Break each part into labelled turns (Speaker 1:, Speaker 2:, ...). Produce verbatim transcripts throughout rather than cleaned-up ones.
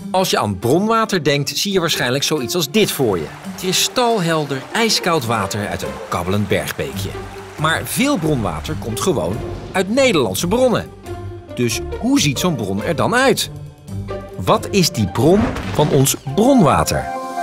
Speaker 1: Als je aan bronwater denkt, zie je waarschijnlijk zoiets als dit voor je. Kristalhelder, ijskoud water uit een kabbelend bergbeekje. Maar veel bronwater komt gewoon uit Nederlandse bronnen. Dus hoe ziet zo'n bron er dan uit? Wat is die bron van ons bronwater?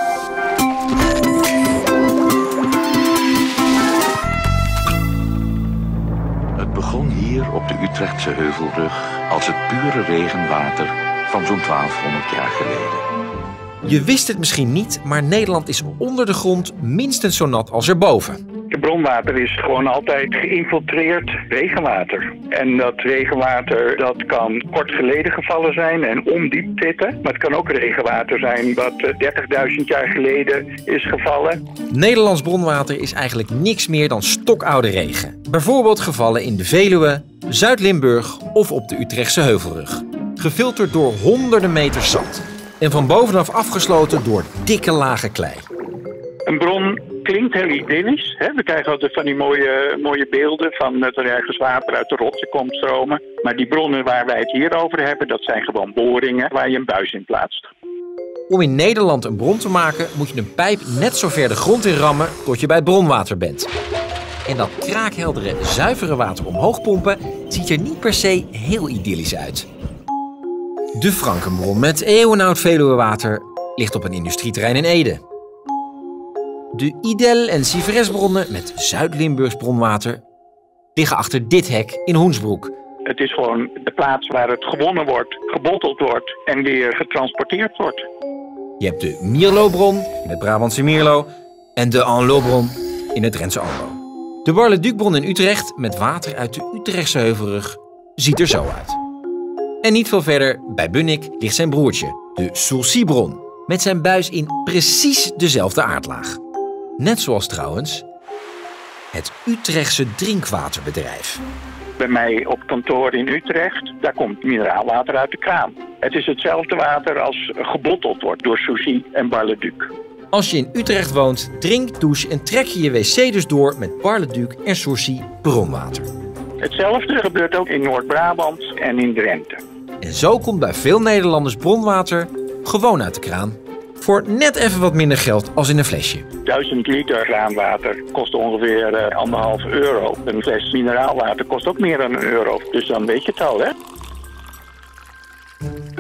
Speaker 2: Het begon hier op de Utrechtse Heuvelrug als het pure regenwater van zo'n twaalfhonderd jaar geleden.
Speaker 1: Je wist het misschien niet, maar Nederland is onder de grond minstens zo nat als erboven.
Speaker 3: Het bronwater is gewoon altijd geïnfiltreerd regenwater. En dat regenwater dat kan kort geleden gevallen zijn en ondiep zitten. Maar het kan ook regenwater zijn wat dertigduizend jaar geleden is gevallen.
Speaker 1: Nederlands bronwater is eigenlijk niks meer dan stokoude regen. Bijvoorbeeld gevallen in de Veluwe, Zuid-Limburg of op de Utrechtse Heuvelrug. Gefilterd door honderden meters zand. En van bovenaf afgesloten door dikke lagen klei.
Speaker 3: Een bron klinkt heel idyllisch. Hè? We krijgen altijd van die mooie, mooie beelden van dat er ergens water uit de rotsen komt stromen. Maar die bronnen waar wij het hier over hebben, dat zijn gewoon boringen waar je een buis in plaatst.
Speaker 1: Om in Nederland een bron te maken, moet je een pijp net zo ver de grond in rammen tot je bij het bronwater bent. En dat kraakheldere, zuivere water omhoog pompen ziet er niet per se heel idyllisch uit. De Frankenbron met eeuwenoud Veluwewater ligt op een industrieterrein in Ede. De Idel- en Sieveresbronnen met Zuid-Limburgs bronwater liggen achter dit hek in Hoensbroek.
Speaker 3: Het is gewoon de plaats waar het gewonnen wordt, gebotteld wordt en weer getransporteerd wordt.
Speaker 1: Je hebt de Mierlobron in het Brabantse Mierlo en de Anlobron in het Drentse Anlo. De Bar-le-Ducbron in Utrecht met water uit de Utrechtse Heuvelrug ziet er zo uit. En niet veel verder, bij Bunnik, ligt zijn broertje, de Sourcy-bron, met zijn buis in precies dezelfde aardlaag. Net zoals trouwens het Utrechtse drinkwaterbedrijf.
Speaker 3: Bij mij op kantoor in Utrecht, daar komt mineraalwater uit de kraan. Het is hetzelfde water als gebotteld wordt door Sourcy en Bar-le-Duc.
Speaker 1: Als je in Utrecht woont, drink, douche en trek je je wc dus door met Bar-le-Duc en Sourcy bronwater.
Speaker 3: Hetzelfde gebeurt ook in Noord-Brabant en in Drenthe.
Speaker 1: En zo komt bij veel Nederlanders bronwater gewoon uit de kraan. Voor net even wat minder geld als in een flesje.
Speaker 3: duizend liter kraanwater kost ongeveer uh, anderhalf euro. Een fles mineraalwater kost ook meer dan een euro. Dus dan weet je het al, hè?